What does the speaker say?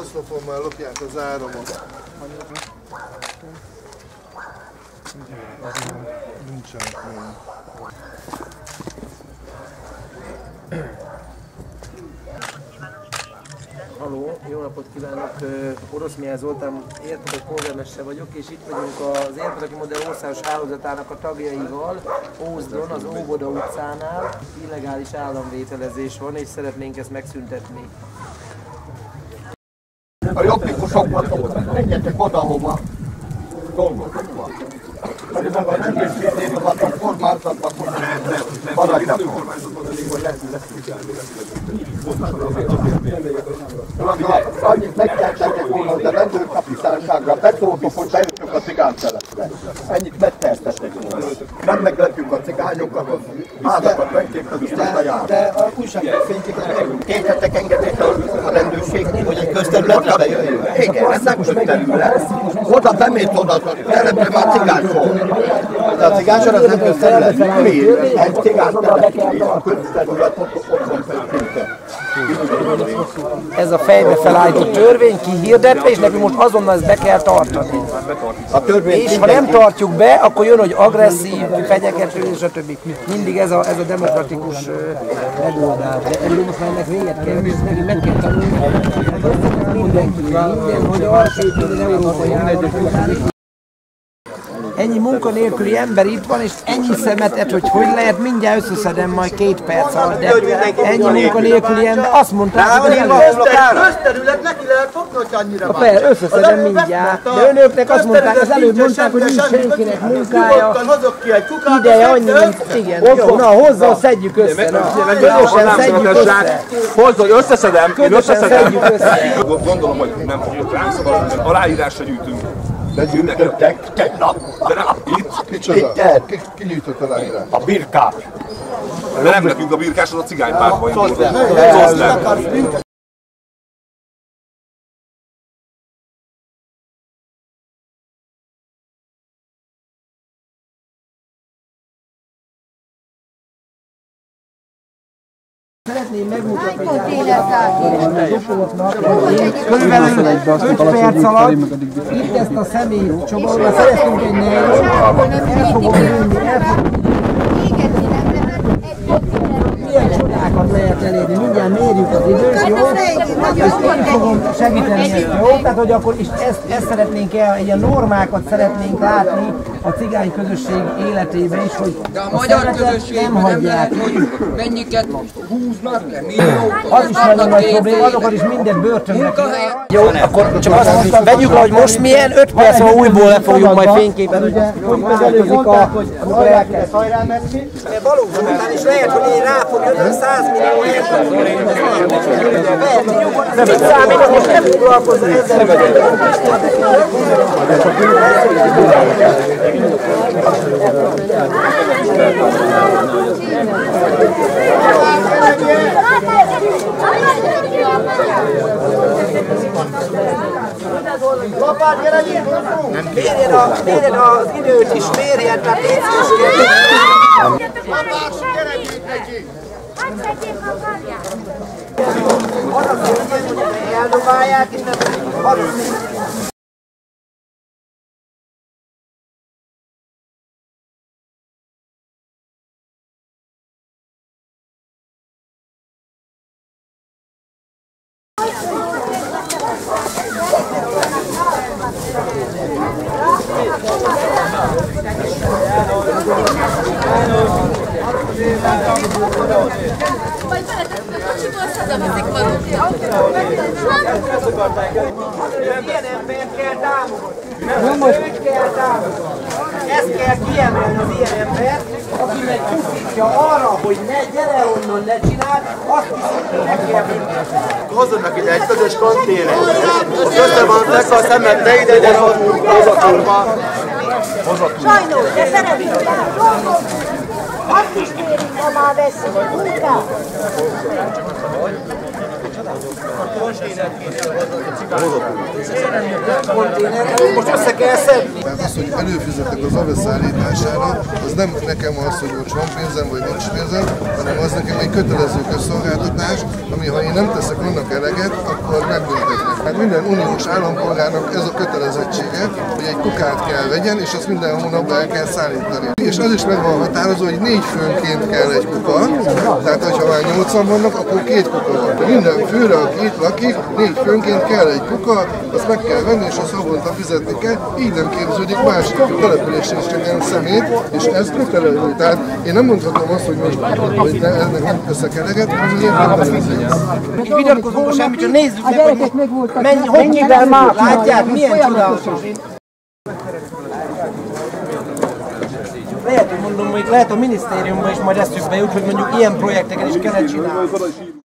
oszlopommal lopják az áramot. Nincsenek még. Halló, jó napot kívánok! Oroszmián Zoltán, Érpataki polgármester vagyok, és itt vagyunk az Érpataki Modell országos hálózatának a tagjaival, Ózdon, az Óvoda utcánál. Illegális államvételezés van, és szeretnénk ezt megszüntetni. A jobbikusokban menjetek oda, hova dolgozni van. Pedig maga a csütéskérdében vannak kormányzatban, hogy maradnak. Annyit megtehettek volna, hogy a rendőrkapitányságra beszóltok, hogy bejöttök a cigánytelepre. Ennyit megtehettek volna. Nem meglepjük a cigányokat, az házakat megképezünk, nem bejárunk. De a újságok fényképpen kérhetek engedélyt a rendőrségnek, hogy egy közterületre bejöjjön. Igen, ez nem közterület. Oda bemész oda, a telepre már cigánysor. De a cigánysor az nem közterület. Miért? Egy cigánytelep, a közterület ott van feltétve. Ez a fejbe felállított törvény kihirdetve, és nekünk most azonnal ezt be kell tartani. És ha nem tartjuk be, akkor jön, hogy agresszív, fenyegető, és a többi. Mindig ez a demokratikus megoldás. De előbb most már ennek véget kell, és nekünk meg kell tanulni. Minden magyar, sőt, minden európai állam. Ennyi munkanélküli ember itt van, és ennyi szemetet, hogy lehet, mindjárt összeszedem majd 2 perc alatt, de ennyi munkanélküli ember, azt mondták, hogy közterület neki lehet fogni, hogy annyira van. Összeszedem mindjárt, de önöknek azt mondták, az előbb mondták, hogy nincs senkinek munkája, ideje annyi, mint igen. Jó, na hozzá, szedjük össze, na, közösen szedjük össze. Hozzá, összeszedem, én összeszedem. Gondolom, hogy nem fogjuk ránk szavazni, aláírásra gyűjtünk. De gyűjtöttek tegnap. De nem, itt. Micsoda? Ki gyűjtött aláírás? A birkák. De nem nekünk a birkás, az a cigánypártban indult. Szeretném megmutatni a csoportnak, körülbelül 5 perc alatt itt ezt a személy csoportban szeretnénk egy nejlót, el fogom jönni, milyen csodákat lehet elérni, mindjárt mérjük az időt, jó? És én fogom segíteni ezt, jó? Tehát, hogy akkor is ezt szeretnénk egy ilyen normákat szeretnénk látni a cigány közösség életében is, hogy a magyar közösség nem hagyják, hogy mennyiket húznak le, milliókat. Az is nagyon nagy probléma, azokat is minden börtönbe kell. Jó, akkor csak azt mondtam, vegyük, hogy most milyen, 5 perc van újból le fogjuk majd fényképen. Ugye, hogy megelőzik amikor el kell szajrálmetni. De valóban után is lehet, hogy én rá fog jönni 100 millió de mit számít, most nem foglalkozza ezzel. Mérjen az időt is, mérjen, mert légy arra szépen, hogy eldobálják, és nem Ilyen embert kell támogatni. Őt kell támogatni. Ezt kell kiemelni az ilyen embert, aki meg pusztítja arra, hogy ne gyere onnan, ne csináld, azt viszont meg kell büntetni. Hozzanak ide egy közös konténert. Össze van tekve a szemed, ne ide gyere hozaturba. Sajnos, de szeretjük el. Azt is kérjük, ha már veszik munkát. Most össze kell szedni. Tehát az, hogy előfizetek az AVE szállítására, az nem nekem az, hogy most van pénzem vagy nincs pénzem, hanem az nekem egy kötelező közszolgáltatás, ami ha én nem teszek annak eleget, akkor megbüntetnek. Hát minden uniós állampolgárnak ez a kötelezettsége, hogy egy kukát kell vegyen, és azt minden hónapban el kell szállítani. És az is meg van határozó, hogy 4 főnként kell egy kuka, tehát ha már 8-an vannak, akkor 2 kuka van. De minden főre, aki itt lakik, 4 főnként kell egy kuka, azt meg kell venni, és azt havonta fizetni kell, így nem képződik másik településre is csak ilyen szemét, és ez kötelező. Tehát én nem mondhatom azt, hogy ennek nem teszek eleget, hanem az ilyen kötelező. Vitatkozunk semmit, csak nézzük meg, hogy mennyivel már látják, milyen csodálatos. Lehet, hogy mondom, hogy lehet a minisztériumban is majd eszükbe jut, hogy mondjuk ilyen projekteket is kellene csinálni.